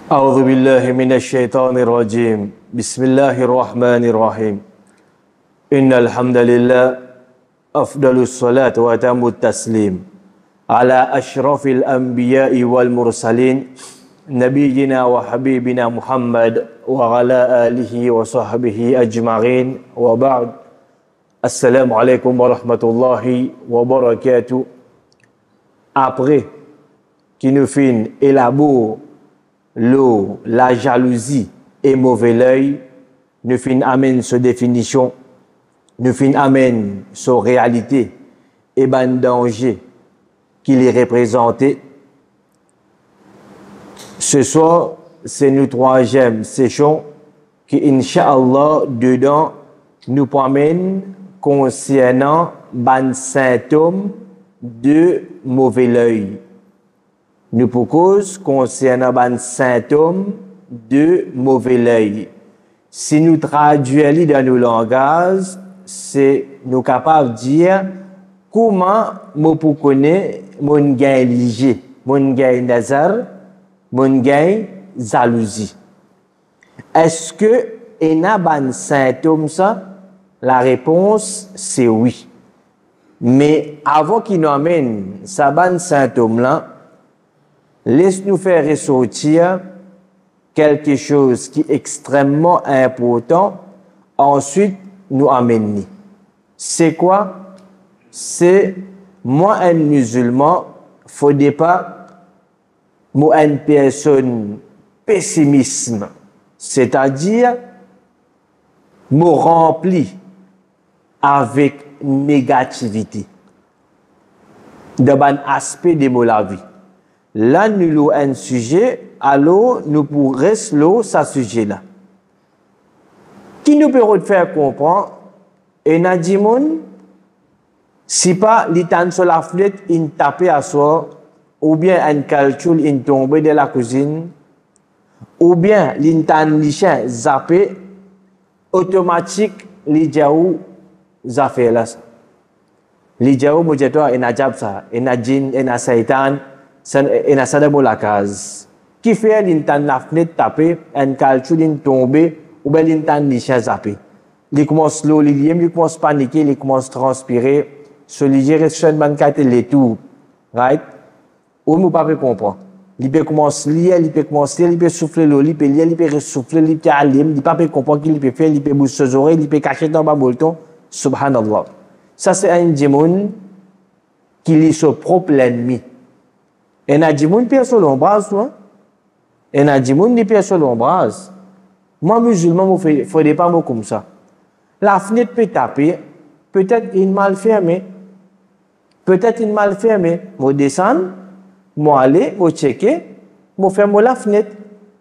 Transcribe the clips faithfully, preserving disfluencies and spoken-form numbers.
أعوذ بالله من الشيطان الرجيم بسم الله الرحمن الرحيم إن الحمد لله أفضل الصلاة وأتم التسليم على أشرف الأنبياء والمرسلين نبينا وحبيبنا محمد وعلى آله وصحبه أجمعين وبعد السلام عليكم ورحمة الله وبركاته. Après qui nous fait élaborer l'eau, la jalousie et mauvais l'œil, nous fin amène sa définition, nous fin amène sa réalité et ben danger qu'il est représenté. Ce soir, c'est notre troisième session qui, Inch'Allah, dedans, nous promène concernant ban symptômes de mauvais l'œil. Nous proposons concernant ban symptômes de mauvais l'œil. Si nous traduisons dans nos langages, c'est nous capables de dire comment nous pouvons connaître mon gain léger, mon gain nazar, mon gain jalousie. Est-ce que il y a ban symptômes ça? La réponse c'est oui. Mais avant qu'il nous amène ce ban symptôme là, laisse-nous faire ressortir quelque chose qui est extrêmement important, ensuite nous amener. C'est quoi? C'est moi un musulman, faudrait pas moi une personne pessimisme, c'est-à-dire me rempli avec négativité dans un aspect de la vie. Là, nous avons un sujet, alors nous pourrons rester ce sujet-là. Qui nous peut faire comprendre, et n'a dit mon, si pas l'étang sur la fenêtre, il tape à soi, ou bien un calcul, il tombe de la cuisine, ou bien l'étang lichin zappé, automatique, l'idjaou zafé là. L'idjaou mojeto en ajab ça, en ajin, en a satan, en a sadamo la case. Qui fait l'intan la fenêtre tapé, un calcul in tombé, ou bien l'intan lichin zappé. Il commence l'eau, il commence paniquer, il commence transpirer, ce liger reste ban kate les tout, right? Ou nous pas comprendre. Il peut commencer lire, il peut commencer, il peut souffler l'eau, il peut lire, il peut souffler, il peut aller, il pas comprendre qu'il peut faire, il peut bouger ses oreilles, il peut cacher dans bas bolton. Subhanallah. Ça c'est un démon qui est son propre ennemi. Et un démon qui est sur l'ombrage, toi. Et un démon qui est sur l'ombrage. Moi, musulman, il ne faudrait pas me comme ça. La fenêtre peut taper, peut-être une mal fermée. Peut-être une mal fermée. Je descends, je aller, je checker, je ferme la fenêtre.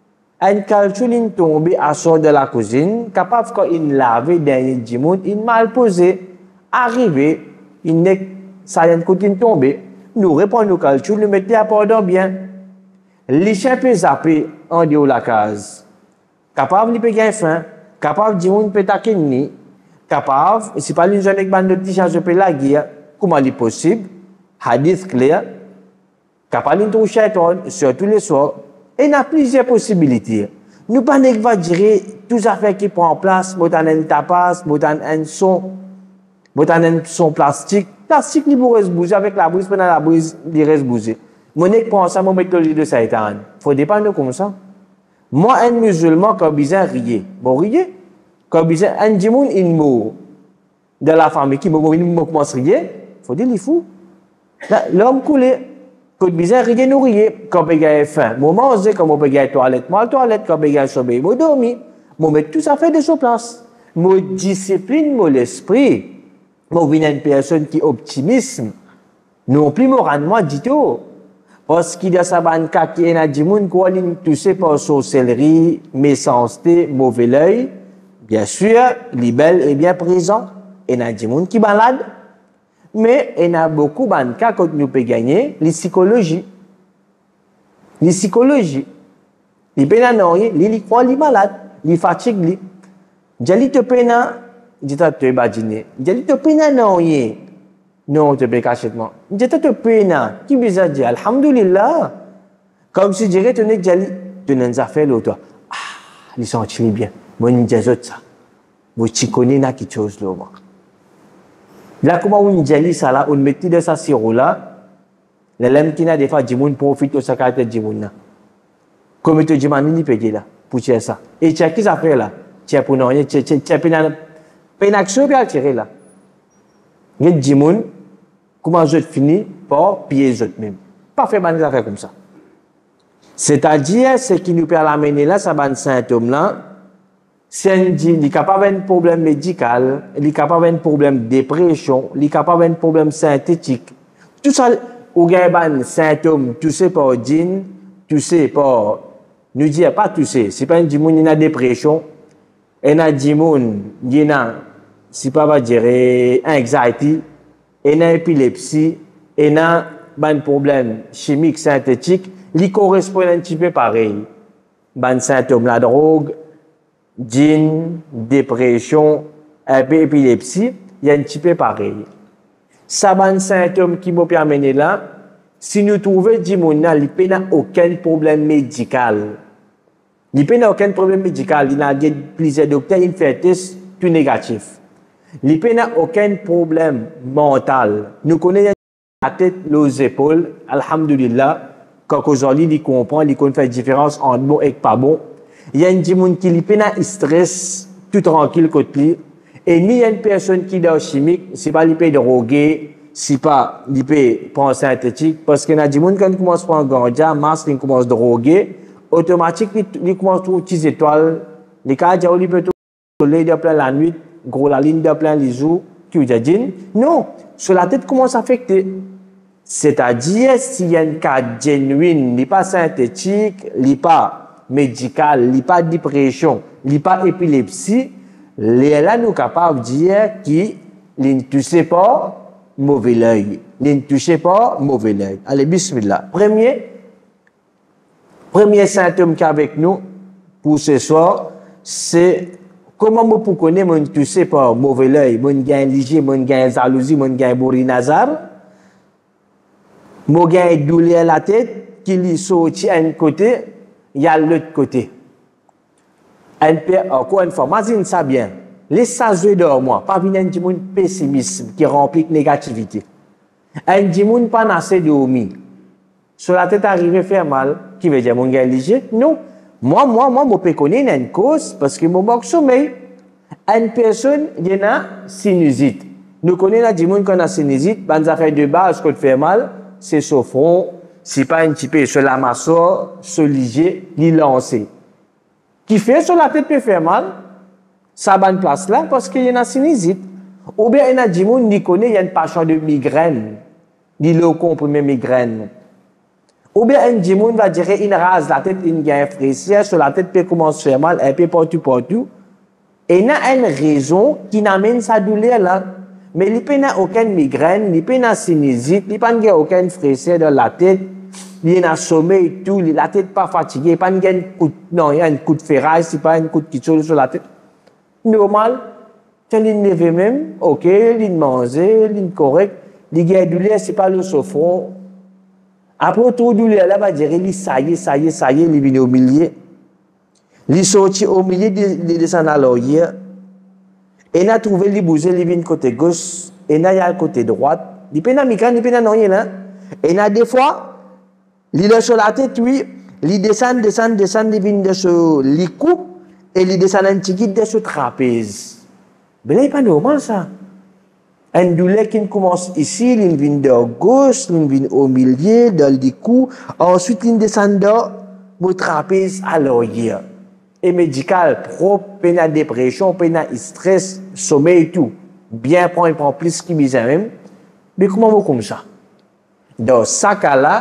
Un calcul in tombé à sort de la cuisine, capable quand il lave dernier dimoun, il mal posé, arrivé, il n'est ça y a côté tombé, nous répondons au calcul, nous mettons à pardon bien. Les chiens peuvent zapper en dehors de la case. Capable de payer faim, capable de dimoun peut taquiner, capable, si pas une jeune bande de petits chiens je peux la guerre, comment est possible? Hadith clair, capable de toucher surtout les soirs. Et il y a plusieurs possibilités. Nous pas va dire tout ça fait qui prend place, botan un tapas, botan un son, botan un son plastique. Plastique, il pourrait se bouger avec la brise, pendant la brise, il reste bouger. Mon nez prend ça, mon méthodologie de Satan. Faut dépendre comme ça. Moi, un musulman, quand bizarre rier. Bon, rier. Quand bizarre, un djimoun, il meurt. De la famille qui me commence à rire, faut dire, il est fou. L'homme coulé. Quand bizarre rien nous rier quand bégaye faim moi manger quand moi bégaye toilette moi toilette quand bégaye sommeil moi dormir moi mettre tout ça fait de sa place moi discipline moi l'esprit moi vient une personne qui optimisme non plus moralement dit tout parce qu'il y a sa ban ka qui en a dit moun quoi il touché par sorcellerie méchanceté mauvais l'œil bien sûr libelle est bien présent et a dit moun qui balade. Mais il y a beaucoup de cas que nous pouvons gagner, la psychologie. La psychologie. Il peut y avoir il croit qu'il est malade, il fatigue. Il te peut y avoir, il te imaginer. Il te peut y avoir non, tu peux cacher moi. Je te te peine. Qui bizarre dit Alhamdulillah. Comme si je dirais, tu n'es tu n'as fait l'autre. Ah, ils sont bien. Moi, je dis ça. Vous tu connais na quelque chose là. Là, comment on dit ça là, on met de ça sirop là. Les lames qui n'a des fois, Jimoun profite de sa carte de Jimoun. Comme tu dis, man, il peut dire là, pour tirer ça. Et tu as qui ça fait là? Tu as pour non, tu as tu as une action bien tirer là. Il Jimoun, comment je finis par pied les autres même. Pas faire des affaires comme ça. C'est-à-dire, ce qui nous permet d'amener là, ça va symptôme là. Si on dit, il est capable d'un problème médical, il est capable d'un problème de dépression, il est capable d'un problème synthétique. Tout ça, ou il y a des symptômes, tu sais pas djinn, tu sais pas, nous dire pas tu sais, c'est pas un djimoun, il y a dépression, il y a djimoun, il y a, c'est pas va dire, anxiety, il y a épilepsie, il y a un problème chimique, synthétique, il correspond un petit peu pareil. Ben symptômes, la drogue, djinn, dépression, un peu épilepsie, il y a un petit peu pareil. Ça va un symptôme qui m'a permis là, si nous trouvons Jimona, il n'a aucun problème médical. Il n'a aucun problème médical, il a plusieurs docteurs, il fait test, tout négatif. Il n'a aucun problème mental. Nous connaissons la tête, les épaules, alhamdulillah, quand aujourd'hui il comprend, il connaît la différence entre bon et pas bon. Il y a une personne qui a stress, tout tranquille côté lui. Et ni il y a une personne qui est chimique, c'est pas l'ipé drogué, c'est pas l'ipé prendre synthétique, parce que na gens quand il commence à prendre ganja, masque, il commence à droguer, automatiquement, il commence à trouver des étoiles, les cas où il peut trouver le soleil de plein la nuit, gros la ligne de plein les jours, qui veut dire, non, sur la tête commence à affecter. C'est-à-dire, s'il y a un cas genuine, il n'est pas synthétique, il n'est pas médical, il n'est pas dépression, il n'est pas épilepsie, les là nous capables de dire qu'il ne touche pas mauvais l'œil. Il ne touche pas mauvais l'œil. Allez, bismillah. Premier, premier symptôme qu'avec nous pour ce soir, c'est comment moi pour connaître mon touche pas mauvais l'œil, mon gain léger, mon gain jalousie, mon gain bourrinazar, mon gain douleur à la tête, qui lui sorti à un côté, il y a l'autre côté. Encore une fois, imagine ça bien. Les sages de moi, pas venir un djimoun pessimisme qui remplit de négativité. Un djimoun pas assez de omi. Sur la tête arrivé faire mal, qui veut dire mon gars léger? Non. Moi, moi, moi, je peux connaître une cause parce que mon manque sommeil. Une personne, il y a sinusite. Nous connaissons la djimoun qu'on a sinusite, ben affaires de base qu'on fait mal, c'est sur front, c'est pas un petit peu sur la masseur, sur léger, ni lancé. Qui fait sur la tête peut faire mal, ça va une place là parce qu'il y a une sinusite. Ou bien il y a des gens qui connaissent, il y a une passion de migraine, ni le comprimé migraine. Ou bien un gens va dire il rase la tête, il gagne fraîcheur, sur la tête peut commencer à faire mal, un peu partout, partout. Et il y a une raison qui n'amène sa douleur là. Mais il n'y a aucune migraine, il n'y a sinusite, il n'y a aucune fraîcheur dans la tête. Il y a un sommeil, tout, la tête pas fatiguée, pas un coup de, non, il y a un coup de ferraille, c'est pas un coup de kitcho sur la tête. Normal, quand il levé même, ok, il mange, il correct, il y a douleur, c'est pas le souffrant. Après, tout douleur, là, va dire, il ça y est, ça y est, ça y est, il vient au milieu. Il sorti au milieu, il descend à l'oreille. Et il a trouvé, il bouge, il vient côté gauche, et il a côté droite. Il peut pas migraine, il peut pas rien, là. Et il a des fois, il est sur la tête, oui, il descend, descend, descend, il vient de ce licou, et il descend un petit guide de ce trapèze. Mais là, il n'est pas normal, ça. Un douleur qui commence ici, il vient de gauche, il vient au milieu, dans le licou, ensuite il descend dans le trapèze à l'oreille. Et médical, propre, peine à dépression, peine à stress, sommeil et tout. Bien prendre, il prend plus qu'il misère même. Mais comment vous comme ça? Dans ce cas-là,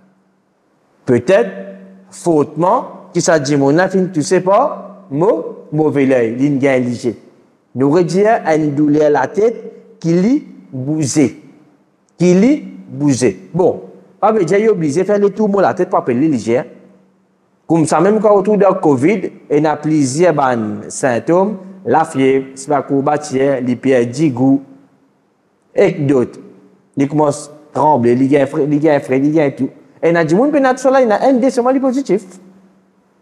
peut-être, fautement, qui ça dit, mon afin, tu sais pas, mot, mauvais l'œil, ligne gain léger. Nous redire à une douleur à la tête qui lit bouger. Qui lit bouger. Bon, pas veut dire, il est obligé de faire le tour, la tête, pas appeler léger. Comme ça, même quand autour de la Covid, il y a plusieurs symptômes, la fièvre, c'est pas courbature, les pieds d'igou, et d'autres. Il commence à trembler, il y a un frais, il y a un frais, il y a tout. Et il y a des gens qui sont là, il y a un décemment positif.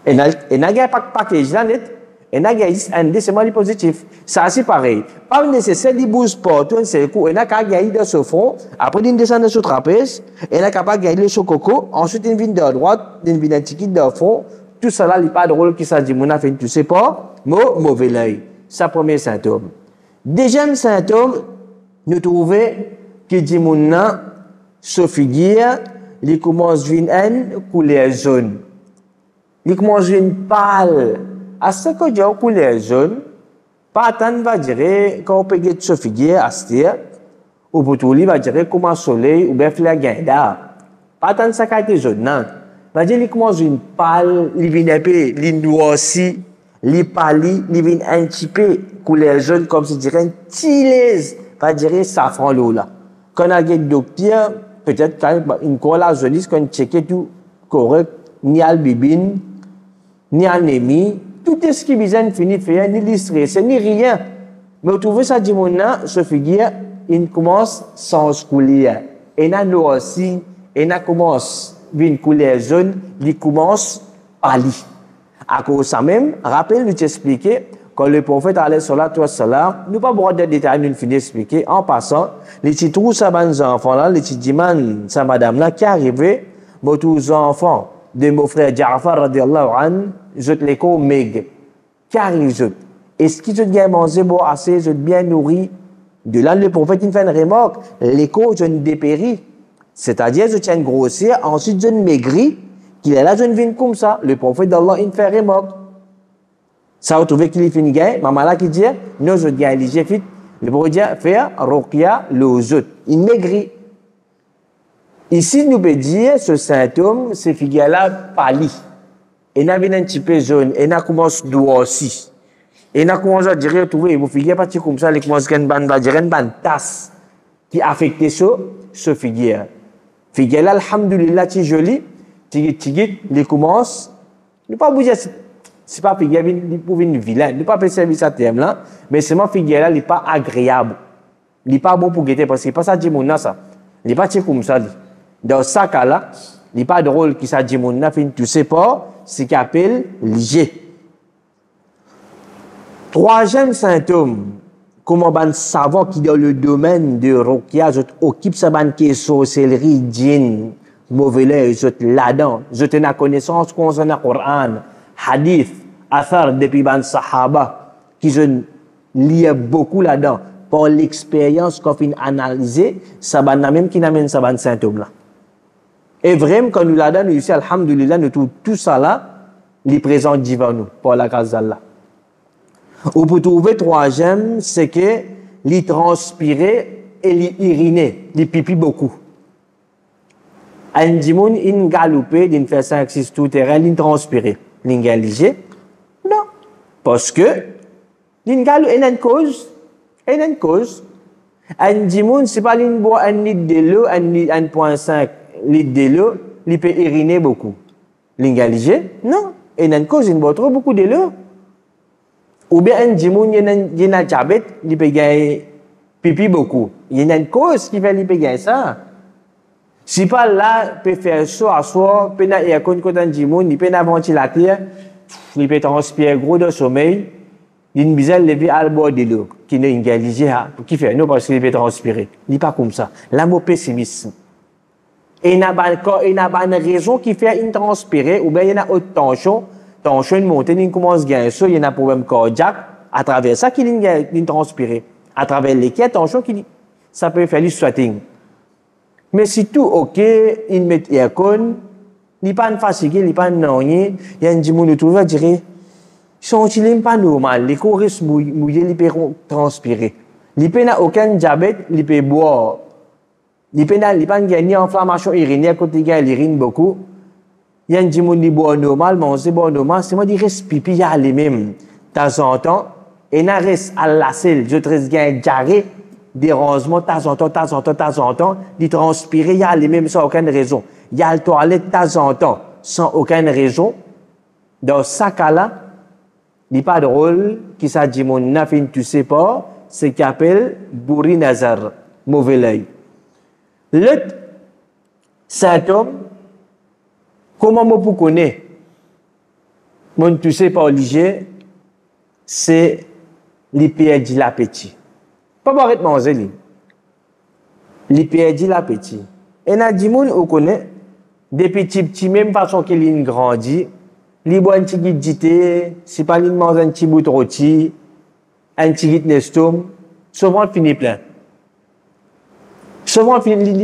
Et il n'y a pas de package là, net. Et il y a un décimal positif. Ça, c'est pareil. Pas nécessaire de bouger partout, c'est coup. Il y a qu'à gagner de ce fond. Après, il descend sur le trapèze. Il y a qu'à pas gagner sur coco. Ensuite, il vient de droite. Il vient de ticket de fond. Tout ça là, il n'y a pas de rôle qui s'agit. Mon affaire, tu sais pas. Mo, mauvais l'œil. C'est le premier symptôme. Deuxième symptôme, nous trouvons que dit mon nom, ce figure, il commence à avoir une couleur jaune. Il commence à avoir une pâle. À ce que j'ai une couleur jaune, pas tant va dire quand on peut get ce figure à ce tir, ou plutôt il va dire comme un soleil ou bien fleur gainda. Pas tant ça qui a été jaune, non. Va dire il commence à avoir une pâle, il vient un peu, il noirci, il pâlit, il vient un petit peu couleur jaune comme si dirait un petit lait, va dire safran l'eau là. Quand on a un docteur, peut-être quand une couleur jaune, quand on check tout correct, ni albibine, ni anémie, tout est ce qui vient finir faire, ni le stress, ni rien. Mais vous trouvez ça, dit mon nom, ce figure, il commence sans couleur. Et là, nous aussi, et là, commence, une couleur jaune, il commence à pâlir. À cause de ça même, rappelle, nous t'expliquer, quand le prophète allait sur la toile solaire, nous pas besoin de détails, nous finissons d'expliquer. En passant, les petits trous, ça, les enfants là, les petits dimans, ça, madame là, qui arrivaient, mais tous les enfants de mon frère Ja'far, radiallahu anhu, je te les co maigre. Car ils est-ce qu'ils ont bien mangé, bon, assez, je bien nourri? De là, le prophète, il fait une remarque. L'écho, je ne dépéris. C'est-à-dire, je tiens grossir, ensuite, je ne maigris, qu'il est là, je ne viens comme ça. Le prophète d'Allah, il fait une remarque. Ça, vous trouvez qu'il fait une guerre? Maman là qui dit, non, je gagne, j'ai fait. Le prophète dit, faire, rokia, le zut. Il maigrit. Ici, nous peut dire, ce symptôme, ces figures-là pâlit. Et n'a bien un petit peu jaune, et n'a commence doux aussi. Et n'a commence à dire, trouver, vous figure pas comme ça, les commence à dire une bande tasse qui affecte ce, ce figure. Figure là, alhamdulillah, c'est joli, tigit, tigit, les commence, ne pas bouger, c'est pas figure, il pour une vilain, ne pas faire service à terme là, mais c'est ma figure là, il n'est pas agréable. Il n'est pas bon pour guetter, parce que pas ça dit mon nom, ça. Il n'est pas comme ça. Dans ce cas-là, il n'est pas drôle qui ça dit mon nom, tu sais pas, ce qu'il appelle lié. Troisième symptôme, comment on savoir qui dans le domaine de Ruqya, je occupe sa ban qui est sorcellerie, djinn, mauvais lait, je là-dedans, je te la connaissance concernant le Coran, hadith, athar depuis ban sahaba, qui je lis beaucoup là-dedans, pour l'expérience qu'on fait analyser, ça ban même qui n'amène sa ban symptôme là. Et vraiment, quand nous là-dedans, nous ici, alhamdulillah, nous trouvons tout ça là, les présents devant nous, pour la grâce d'Allah. Ou pour trouver troisième, c'est que les transpirer et les uriner, les pipi beaucoup. Un dimoun, il galopé, il fait cinq six tout terrain, il transpirer. Il galige? Non. Parce que, il galopé, il y a une cause. Il y a une cause. Un dimoun, c'est pas il boit un litre de l'eau, un un point cinq litre de l'eau, il peut uriner beaucoup. Il galige? Non. Il y a une cause, il boit trop beaucoup de l'eau. Ou bien un dimoun, il y a un diabète, il peut gagner pipi beaucoup. Il y a une cause qui fait qu'il peut gagner ça. Si pas là, il peut faire ça à soi, il peut y avoir un dimoun, il peut y avoir un ventilateur, il peut transpirer gros de sommeil, il y a une bizarre lever à bord de l'eau, qui n'est pas engagé, qui fait non parce qu'il peut transpirer. Il n'est pas comme ça. L'amour pessimisme. Et il n'y a pas une raison qui fait une transpirer, ou bien il y a une haute tension, tension une montée, il commence à gagner ça, il y a un problème cardiaque, à travers ça qu'il y a une transpirer. À travers lesquels, tension, ça peut faire du sweating. Mais si tout ok, il met aircon, il n'est pas fatigué, il n'est pas noyé, il y a un dimoun qui trouve à dire, sont-ils pas normal, les corps restent mouillés, ils peuvent transpirer. Il n'a aucun diabète, il peut boire. Il n'a pas gagné inflammation urinaire quand il gagne l'urine beaucoup. Il y a un dimoun qui boit normal, manger boit normal, c'est moi qui reste pipi, il y a les mêmes. De temps en temps, et il reste à la selle, je te reste gagné diarrhée, dérangement, de temps en temps, de temps en temps, de temps en temps, il transpire, il y a les mêmes sans aucune raison. Il y a le toilette de temps en temps, sans aucune raison. Dans ce cas-là, il n'est pas drôle, qui ça dit mon nafin, tu sais pas, c'est qu'il appelle bourri nazar, mauvais l'œil. Le symptôme, comment on peut connaître Mon tu sais pas obligé, c'est les perdre l'appétit. Pas pour arrêter manger li. Les perdre l'appétit. Et na di moun ou connaît des petits petits même façon qu'il il grandit, li boit un petit guidité, si pas li mange un petit bout de rôti, un petit guide d'estomac, souvent finit plein. Souvent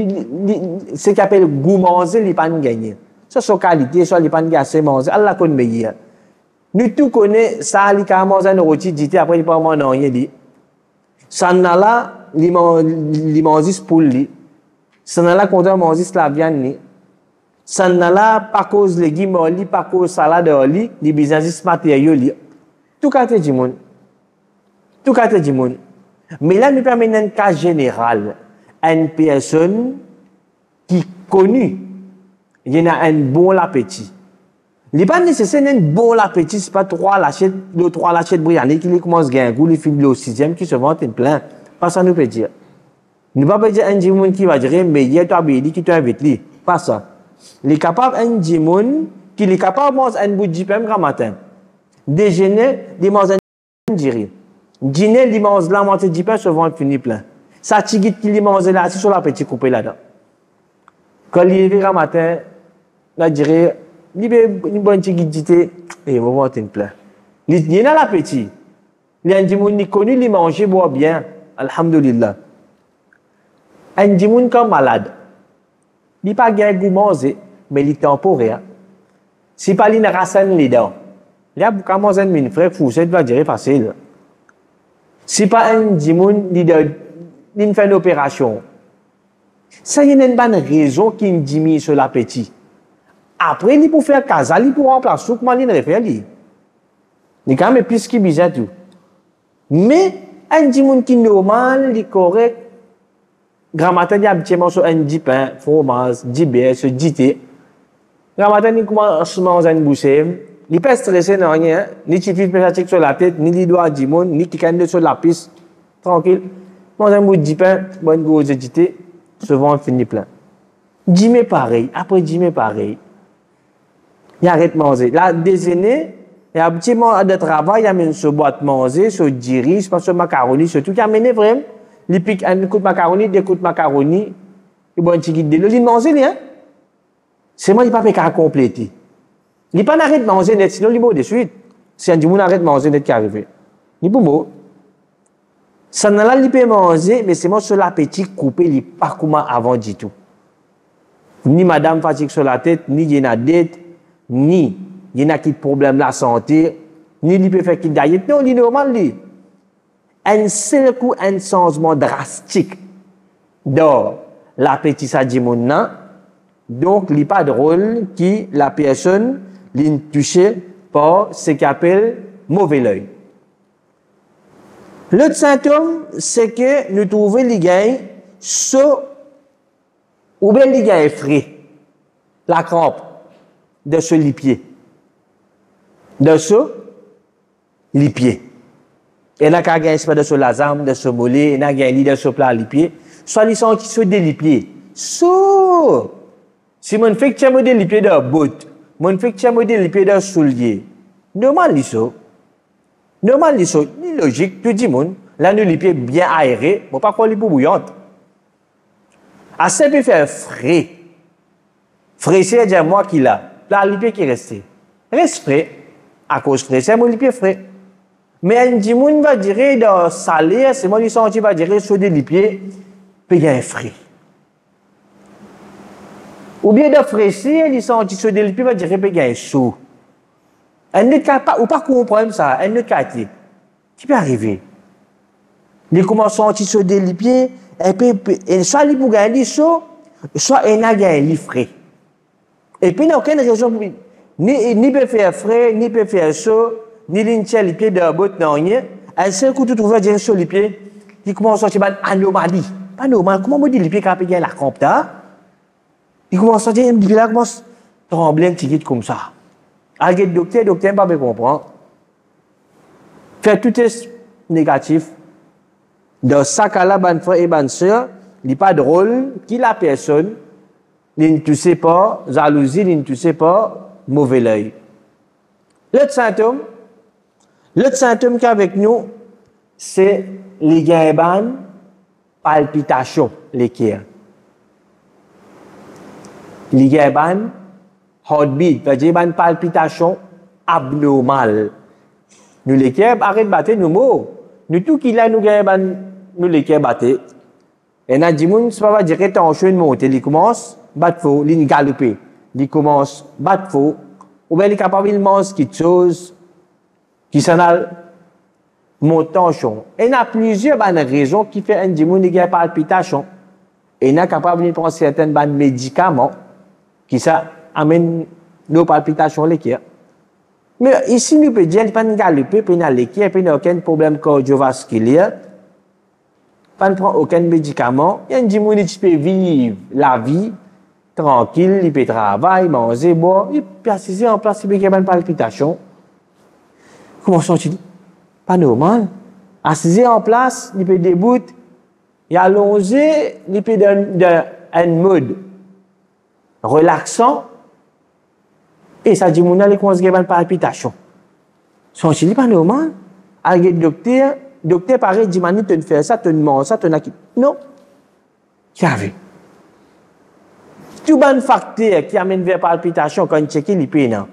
ce qu'on appelle goût manger, il pas gagner. Ça c'est qualité, ça il pas gagner manger, Allah connaît meilleur. Nous tout connaît ça, il a mangé un rôti dit après il pas manger rien dit. Ça n'a là, il mange pour lui. Ça n'a là quand on mange la viande ni. Ça n'a là pas cause légumes li, pas cause salade li, les business matériaux li. Tout cas du monde. Tout cas du monde. Mais là nous permet un cas général, une personne qui connue, il y a un bon appétit. Il n'est pas nécessaire un bon appétit, c'est pas trois lachettes, deux trois lachettes brianées qui commence à gagner, les filles au sixième qui se vantent plein. Pas ça nous peut dire. Ne pas dire un djimoun qui va dire mais hier tu as béni qui tu invite lui. Pas ça. Il est capable un djimoun qui est capable de manger un bout de jipem le matin. Déjeuner, il mange un djiri. Dîner, il mange la moitié de jipem se vend fini plein. Ça tigit qui il mange là, c'est sur la petite coupée là-dedans. Quand il est le matin, la dirait il y a une bonne tigidité et il va vendre une plein. Il y a l'appétit. Il y a un djimoun qui connu, il mange, boit bien. Alhamdulillah. Un djimoun comme malade. Il n'est pas gain goût manger, mais il est temporaire. Si pas il rassane les dents. Il y a beaucoup de manger une frère fou, ça va dire facile. Si pas un djimoun, il fait une opération. Ça y a une bonne raison qui me diminue sur l'appétit. Après, il peut faire casa, il peut remplacer comment il refait lui. Il quand même plus qui bizarre tout. Mais un djimoun qui est normal, il est correct. Grand matin, il y a un petit morceau de pain, fromage, du beurre, ce dité. Grand matin, il commence à manger une bouchée. Il n'est pas stressé, non, rien. Ni petit fil pétatique sur la tête, ni les doigts du monde, ni qui canne sur la piste. Tranquille. Mange un bout de pain, bonne grosse dité, souvent finit plein. Dîner pareil, après dîner pareil. Il arrête de manger. Là, déjeuner, il y a un petit moment de travail, il y a une boîte manger, ce diri, ce macaroni, ce tout qui a mené vraiment. Il pique un coup de macaroni, deux coups de macaroni, il boit un petit guide de l'eau, il mange, hein? C'est moi, il n'a pas fait compléter. Il n'a pas arrêté de manger net, sinon il est de suite. Si un dimoun arrête de manger net qui arrive. Il est beau. Ça n'a pas il peut manger, mais c'est moi sur l'appétit coupé, il n'est pas comme avant du tout. Ni madame fatigue sur la tête, ni il y a des dettes, ni il y a qui problème de la santé, ni il peut faire qu'il diète. Non, il est normal, lui. Un seul coup, un changement drastique dans l'appétit ça dit mon nom. Donc, il n'est pas drôle que la personne l'ait touché par ce qu'on appelle mauvais œil. L'autre symptôme, c'est que nous trouvons les gars so, ou bien les gars frais, la crampe de ce lipier, de ce lipier. Et là, quand il y a un de ce lazam, de ce mollet, il y a un de ce plat lipier, soit ils sont qui se délipier. So, si mon fait que tu as un délipier de botte, mon fait que tu as un délipier de soulier, normal, ils sont. Normal, ils sont. Logique, tout le monde. Là, nous, les pieds bien aérés, bon, pas quoi les peaux bouillantes. Assez peut faire frais. Frais, c'est dire moi qui l'a. Là, les pieds qui restent. Reste frais. À cause frais, c'est moi les pieds frais. Mais un dimoun va dire dans salé, c'est moi qui senti va dire sur des pieds, payer un frais. Ou bien de fraîchir, ils sont sur des pieds va dire payer un sou. Elle ne peut pas, ou pas comprendre ça, elle ne peut pas. Qui peut arriver? Les commencent à sentir sur des pieds, et puis, soit ils pour gagner chaud, soit ils n'ont gagné frais. Et puis, il n'y a aucune raison pour ni, ni peut faire frais, ni peut faire chaud, ni les pieds de la botte, non, rien. Un seul coup, tu trouves dire sur les pieds, qui commence à sentir une anomalie. Pas normal. Comment on dit les pieds qui ont payé la crampe, ils commencent à sentir, les pieds là commencent à trembler un petit peu comme ça. Avec le docteur, le docteur ne peut pas comprendre. Faire tout est négatif. Dans ce cas-là, ban frère et ban sœur, il n'est pas drôle qui la personne, il ne touche pas jalousie, il ne touche pas mauvais l'œil. L'autre symptôme, l'autre symptôme qu'avec nous, c'est les gains palpitations, les cœurs. Les gains heartbeat, c'est-à-dire une palpitation abnormale. Nous les cœurs arrêtent de battre nous mots. Nous tout qui là nous gagnons nous les cœurs battent. Et na dit moun c'est pas dire que tension de monter, il commence battre faux, il galoper, il commence battre faux, ou bien il est capable de manger quelque chose qui s'en a monte tension. Et il y a plusieurs bonnes raisons qui fait un dit moun il y a palpitation. Et il est capable de prendre certains bonnes médicaments qui ça amène nos palpitations les cœurs. Mais ici, nous pouvons dire qu'il n'y a pas de galoper, puis il n'y a l'équipe, puis il n'y a aucun problème cardiovasculaire, pas de prendre aucun médicament. Il y a une gens qui peut vivre la vie tranquille, il peut travailler, manger, boire, il peut assister en place, il peut avoir une palpitation. Comment sont-ils? Pas normal. Assister en place, il peut débouter, il a allongé, il peut dans un mode relaxant. Et ça dit, mon allez commencer à avoir une palpitation. Sont-ils pas normal? Avec le docteur, le docteur paraît, dit, mani, tu ne fais ça, tu ne manges ça, tu n'as qui. Non. Qui a vu? Tout bon facteur qui amène vers palpitation quand on check, il peut non.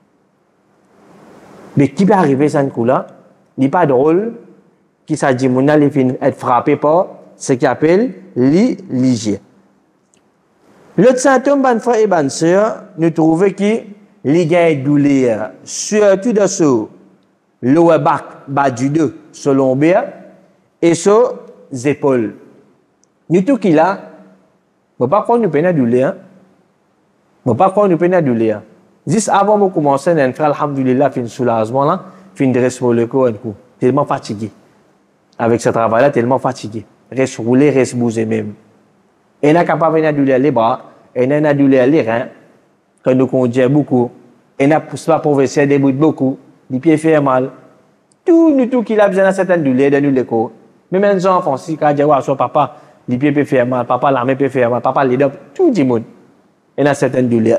Mais qui peut arriver à ce coup-là? Il n'est pas drôle. Qui ça dit, mon allez être frappé par ce qu'il appelle l'hygiène. L'autre symptôme, bon frère et bonne sœur, nous trouvons que les gains douleurs, surtout dans ce lower back, bas du dos, sur l'ombre et sur les épaules. Nous tout qui là, ne pas croire nous peine à douleur. Ne pas croire nous peine à douleur. Juste avant de commencer, un frère, alhamdoulilah, fait un soulagement là, fait une dresse pour le corps, tellement fatigué. Avec ce travail-là, tellement fatigué. Reste rouler, reste bouger même. Et n'a capable de douleur les bras, et n'a douleur les reins. Quand nous conduisons beaucoup, et n'a pas professeur débute beaucoup, les pieds font mal. Tout, nous, tout qui a besoin de certaines douleurs dans nous corps. Même les enfants, si quand ils disent papa, les pieds peuvent faire mal, papa, la main peut faire mal, papa, les dents, tout le monde. Il y a certaines douleurs.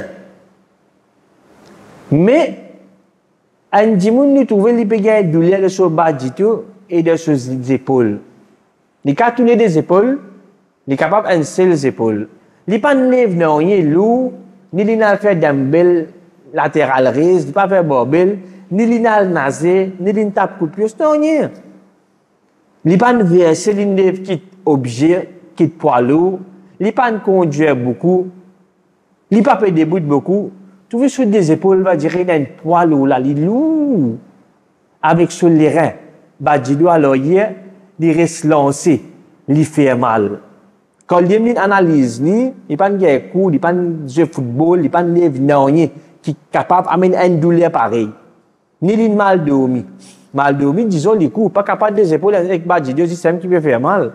Mais, un dimoun nous trouve les pégas de douleur de son bas du tout et de ses épaules. Les cas tourner des épaules, il est capable de seul les épaules. Il n'est pas lève non rien lourd, ni il n'a fait dumbbell latéral raise, il n'a pas fait barbell, ni il n'a nasé, ni il n'a tape coup de pied, non rien. Il n'est pas versé, il n'a quitte objet, quitte poids lourd, il n'est pas conduire beaucoup, il n'est pas fait debout beaucoup. Tu vois sur des épaules, va dire il a un poids lourd là, il est lourd. Avec sur les reins, bah du doigt l'oreille, il reste lancé, il fait mal. Quand il y a une analyse, il n'y a pas de coup, il n'y a pas de jeu de football, il n'y a pas de lèvre, qui est capable d'amener une douleur pareille. Ni une mal dormi. Mal dormi, disons, les coups, pas capable des épaules avec bas du système qui peut faire mal.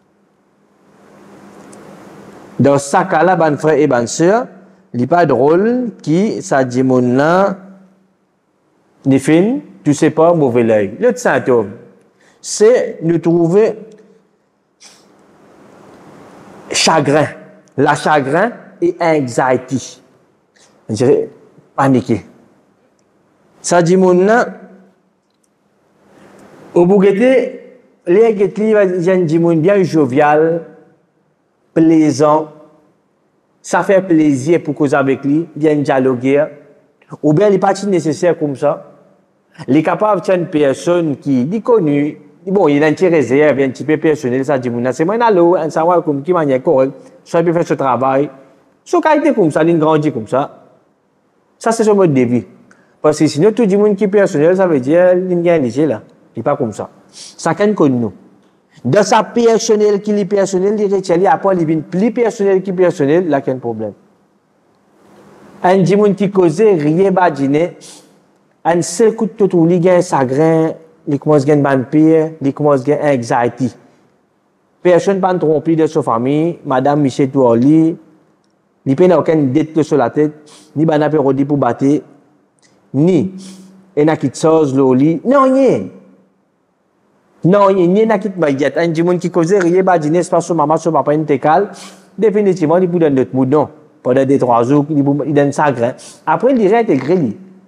Dans ce cas-là, ben frère et ben sœur, il n'est pas drôle qui, ça dit mon là, les films, tu sais pas, mauvais l'œil. L'autre symptôme, c'est de trouver chagrin. La chagrin et anxiety. Je dirais paniquer. Ça dit mon là, au bougueté, les guetlis, ils dit mon bien jovial, plaisant. Ça fait plaisir pour causer avec lui, bien dialoguer. Ou bien, il n'est pas nécessaire comme ça. Il est capable de une personne qui est connue. Bon, il a un petit réserve, un petit peu personnel, ça dit, c'est moi, un savoir comme qui manière correcte, soit il peut faire ce travail. Ce qualité comme ça, il grandit comme ça. Ça, c'est son mode de vie. Parce que sinon, tout le monde qui est personnel, ça veut dire, il n'y a rien là. Il n'est pas comme ça. Chacun connaît nous. Dans sa personnel qui est personnel, il retient, après, il devient plus personnel qui personnel, là, il y a un problème. Un monde qui cause rien badiner, un seul coup de tout, il y a un chagrin, il commence à avoir un pire, il commence à avoir une anxiety. Personne ne peut tromper de sa famille, Madame Michel Touorli, il n'y a aucune dette sur la tête, ni un apérodi pour battre, ni il n'y a quelque chose dans le lit, non, rien. Non, il n'y a pas de un gens qui cause rien, badiner, c'est pas son maman, son papa, une técale, définitivement, il peut donner notre mood, non. Pendant deux trois jours, il donne ça grain. Après, il dirait intégrer lui.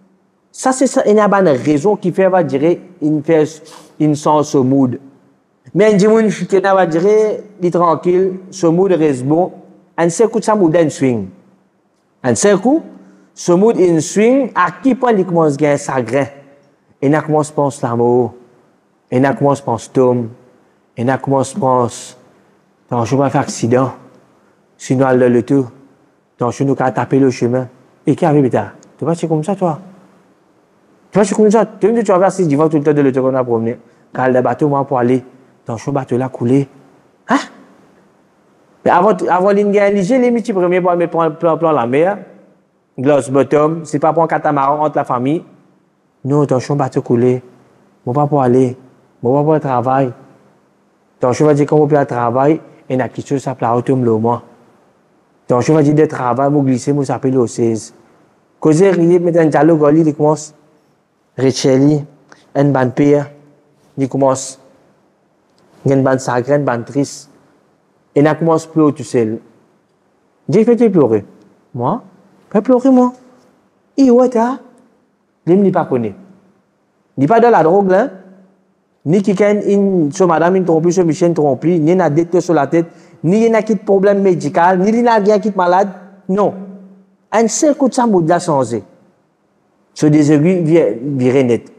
Ça, c'est ça, il y a une raison qui fait, va dire, il fait, il sent ce mood. Mais, il y a une chose qui va dire, il est tranquille, ce mood reste bon, un seul coup, ça mood un swing. Un seul coup, ce mood in swing, à qui point il commence à gagner sa grain. Il a commencé à penser l'amour. Il a commencé à penser Tom. Il a commencé à penser, non, je vais pas faire accident. Sinon, elle a le tout. Donc, je nous qu'à taper le chemin. Et qui arrive, putain? Tu vas, c'est comme ça, toi? Tu vois, c'est comme ça. Tu vas faire si tu vas tout le temps de l'auto qu'on a promené. Quand le bateau, moi, pour aller dans le bateau là, couler. Hein? Mais avant, avant l'île, j'ai les petits premiers pour mettre plan, plan, plan la mer. Glass bottom. C'est pas pour un catamaran entre la famille. Non, dans le bateau couler. Mon pas pour aller. Mon pas pour le travail. Donc, je vais dire comment on peut travailler. Et n'a quitté ça, plat, automne, le mois. Donc, je vais dire de travail, vous glissez, vous s'appelez au seize. Causer, il met un dialogue, il commence. Richeli, un ban pire, il commence. Il y a une bande sacrée, une bande triste. Et il commence à pleurer tout seul. J'ai fait pleurer. Moi? Pas pleurer, moi. Et ouais, t'as? Il ne pas connaît. Il n'est pas dans la drogue, là. Ni quelqu'un, sur madame, une trompée, sur Michel, une trompée, ni une dette sur la tête, ni il y a un problème médical, ni il y a un qui est malade. Non. Un seul coup de sang, il a changé. Ce désiré virait net.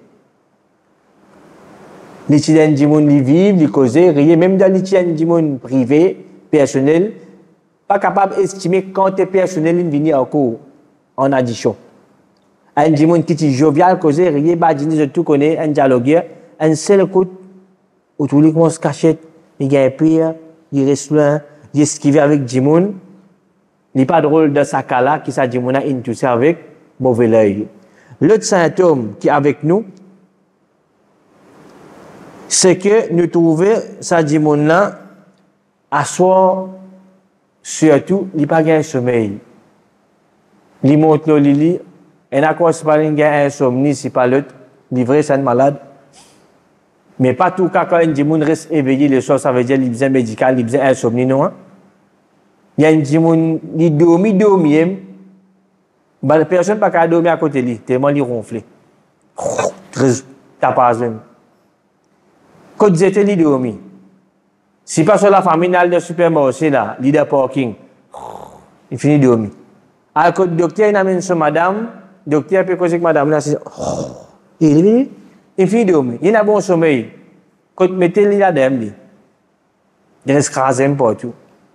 Les Tchadiens du monde, ils vivent, ils causent, rien. Même dans les Tchadiens du monde privé, personnel, pas capable d'estimer quand es personnel, ils viennent encore en addition. Un du monde qui est jovial, cause, rien, bah, je tout connais, un dialogue, un seul coup, où tous les gens se cachent, il gagne pire, il reste loin, il esquive avec du monde. Il n'est pas drôle de sa cas-là, qui s'est dit, mon a intuition avec mauvais l'œil. L'autre symptôme qui est avec nous, c'est que nous trouvons ça dit mon là à soi surtout il pas gain sommeil. Il monte le lit et n'a quoi c'est pas un gain insomnie c'est pas l'autre livré c'est malade. Mais pas tout cas quand un monde reste éveillé le soir ça veut dire il besoin médical, il besoin insomnie non. Hein? Il y a un monde il dormi dormi bah la personne pas qu'à dormir à côté de lui tellement il ronflé. Très t'as pas même. Quand vous êtes là, dormi. Si pas sur la famille, dans le supermarché, là, leader parking, il finit de dormir. Alors que le docteur, il amène sur madame, le docteur peut causer que madame, là, c'est, il est venu, il finit de dormir. Il a bon sommeil. Quand vous mettez le là, il reste crasé partout.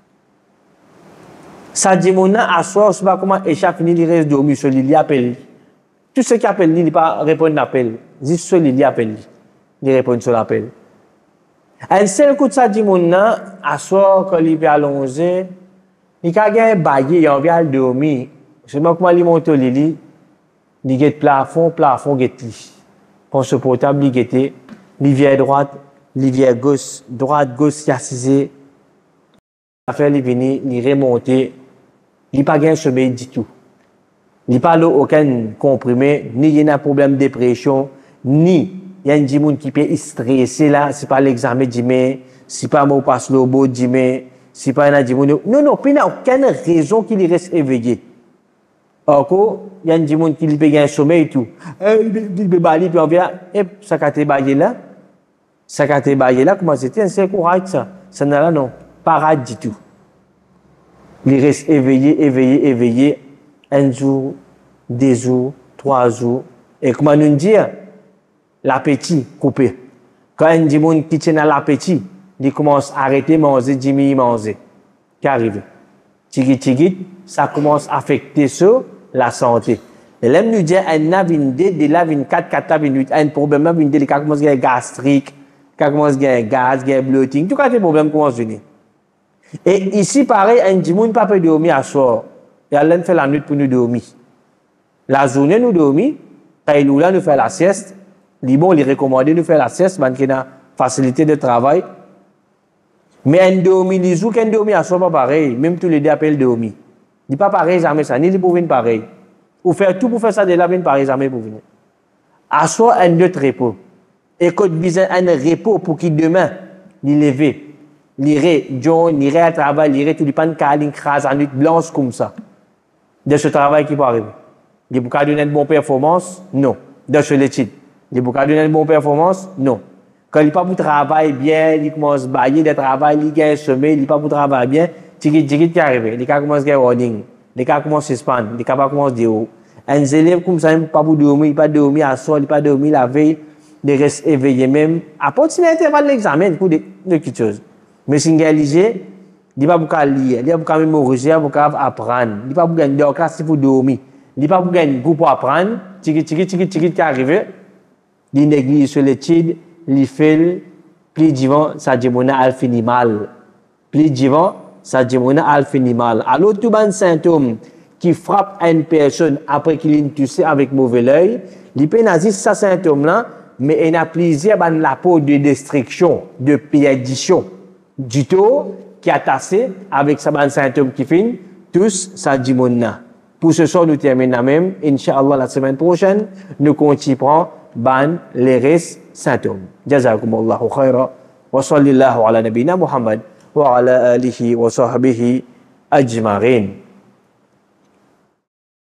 Ça dit, mon à soir, je ne sais pas comment échappe, il reste dormi sur l'île, il appelle. Tout ce qui appelle, il ne pas répondre à l'appel. Juste sur l'île, il appelle. Il répond sur l'appel. Un seul coup de ça dit mon nan, à soir, quand il est allongé, il a gagné un baguette, il a envie de dormir. Je sais pas comment il monte au lit, il a plafond, plafond, il prend ce portable, il guette, il vient droite, il vient gauche, droite, gauche, il a assisé. L'affaire, il vient, il remonte, il n'a pas gagné un sommeil du tout. Il n'a pas aucun comprimé, ni il y a un problème de dépression, ni il y a un gens qui peut stresser là, c'est pas l'examen d'hier, c'est pas mon passe le beau d'hier, c'est pas un gens. Non, non, il n'y a aucune raison qu'il reste éveillé. Encore, il y a un gens qui peut gagner un sommeil et tout. Il peut balayer, puis on vient, et ça qu'a été baillé là. Ça qu'a été baillé là, comment c'était? C'est courage ça. Ça n'a là, non. Pas rade du tout. Il reste éveillé, éveillé, éveillé. Un jour, deux jours, trois jours. Et comment nous dire? L'appétit coupé. Quand un gens qui tient à l'appétit, il commence à arrêter de manger, diminuer manger. Qu'est arrivé? Tigit, tigit, ça commence à affecter sur la santé. Et là, nous disons, un a vingt-deux, de la vingt-quatre, quatre, vingt-huit, un problème, vingt-deux, il commence à avoir gastrique, il commence à avoir gaz, il bloating, tout cas, les problèmes commencent à venir. Et ici, pareil, un gens pas peut dormir à soir. Et Allah fait la nuit pour nous dormir. La journée, nous dormir, Taïloula nous fait la sieste. Les bons, les recommandés nous faire la sieste, parce qu'il y a facilité de travail. Mais un dormi, les jours qu'un dormi à soi pas pareil, même tous les deux appellent dormi. Il n'est pas pareil, jamais ça, ni les pour venir pareil. Ou faire tout pour faire ça de la venir pareil, jamais pour venir. À soi, un autre repos. Et quand vous avez un repos pour qu'il demain, il lever, l'irait, John, l'irait à travail, l'irait tout le pan câlin, crase, en nuit blanche comme ça. De ce travail qui peut arriver. Il peut donner une bonne performance? Non. dans sur l'étude. Il peut pas donner une bonne performance? Non. Quand il pas pour travail bien, il commence à bailler de travail, il gagne sommeil, il pas pour travail bien, tiki tiki qui arrive, il commence à warning, il commence à suspendre, il pas commence à dire. Un élève comme ça, il pas pour dormir, il pas dormir à soir, il pas dormir la veille, il reste éveillé même. À partir de l'intervalle de l'examen, pour de quelque chose. Mais si il est léger, il pas pour lire, il pas pour mémoriser, il pas pour apprendre, il pas pour gagner de classe pour dormir, il pas pour gagner pour apprendre, tiki tiki tiki tiki qui arrive, il néglige sur l'étude. Li fait plus divin ça dit mon al fini mal plus divin ça dit mon al fini mal alors tout ban symptôme qui frappe à une personne après qu'il est touché avec mauvais œil li peut nazis ça symptôme là mais il a plaisir ban la peau de destruction de perdition du tout qui a tassé avec ça ban symptôme qui fin tous ça dit mon pour ce soir nous terminons même inchallah la semaine prochaine nous continuerons ban les restes symptômes. Jazakumullahu khaira wa sallallahu ala nabina Muhammad wa ala alihi wa sahbihi ajma'in.